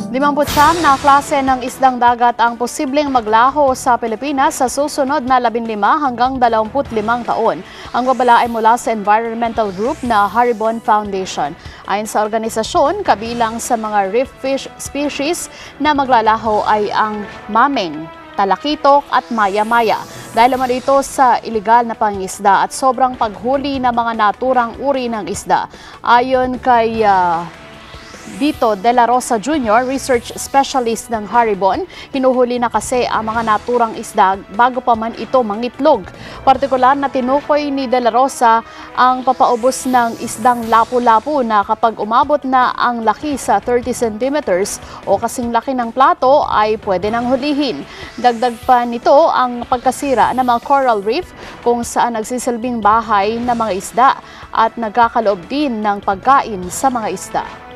59 na klase ng isdang dagat ang posibleng maglaho sa Pilipinas sa susunod na 15 hanggang 25 taon. Ang babala ay mula sa environmental group na Haribon Foundation. Ayon sa organisasyon, kabilang sa mga reef fish species na maglalaho ay ang mameng, talakitok at maya-maya. Dahil naman ito sa iligal na pangingisda at sobrang paghuli ng mga naturang uri ng isda. Ayon kay Dito De La Rosa Jr., research specialist ng Haribon, hinuhuli na kasi ang mga naturang isda bago pa man ito mangitlog. Partikular na tinukoy ni De La Rosa ang papaubos ng isdang lapu-lapu na kapag umabot na ang laki sa 30 centimeters o kasing laki ng plato ay pwede nang hulihin. Dagdag pa nito ang pagkasira ng mga coral reef kung saan nagsisilbing bahay ng mga isda at nagkakaloob din ng pagkain sa mga isda.